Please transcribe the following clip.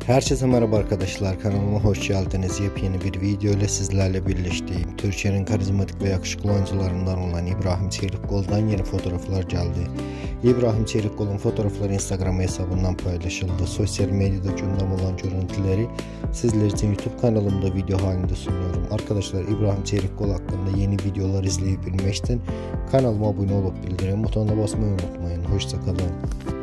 Herkese merhaba arkadaşlar, kanalıma hoş geldiniz. Yepyeni bir video ile sizlerle birleştiğim Türkiye'nin karizmatik ve yakışıklı oyuncularından olan İbrahim Çelikkol'dan yeni fotoğraflar geldi. İbrahim Çelikkol'un fotoğrafları Instagram hesabından paylaşıldı. Sosyal medyada gündem olan görüntüleri sizler için YouTube kanalımda video halinde sunuyorum. Arkadaşlar, İbrahim Çelikkol hakkında yeni videolar izleyebilmek için kanalıma abone olup bildirim butonuna basmayı unutmayın. Hoşça kalın.